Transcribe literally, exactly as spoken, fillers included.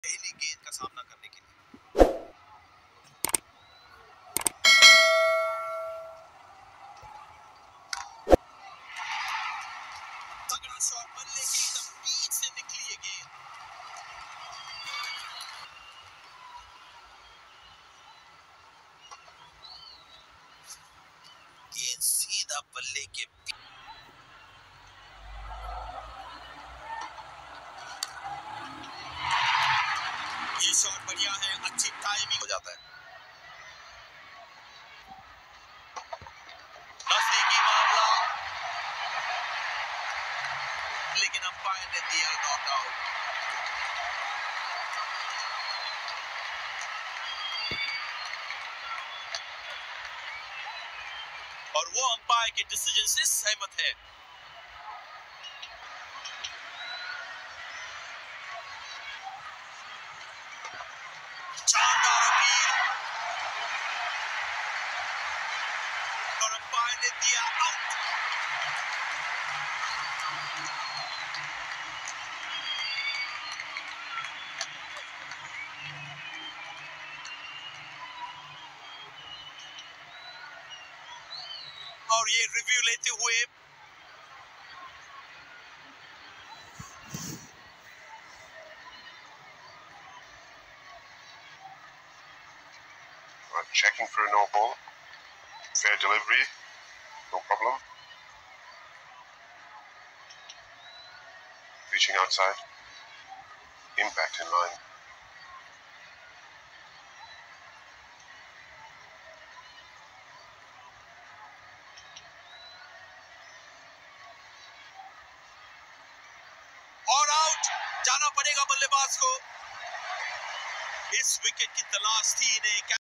पहली गेंद का सामना करने के लिए तगड़ा शॉट, बल्ले की एकदम बीच से निकली ये गेंद। गेंद सीधा बल्ले के ये शॉट बढ़िया है, अच्छी टाइमिंग हो जाता है। नजदीकी मामला, लेकिन अंपायर ने दिया नॉकआउट। और वो अंपायर के डिसीजन से सहमत है। शानदार अपील और अंपायर ने दिया आउट। और ये रिव्यू लेते हुए checking for a no ball, fair delivery, no problem. Reaching outside, impact in line. और आउट, जाना पड़ेगा बल्लेबाज को। इस विकेट की तलाश थी इन्हें।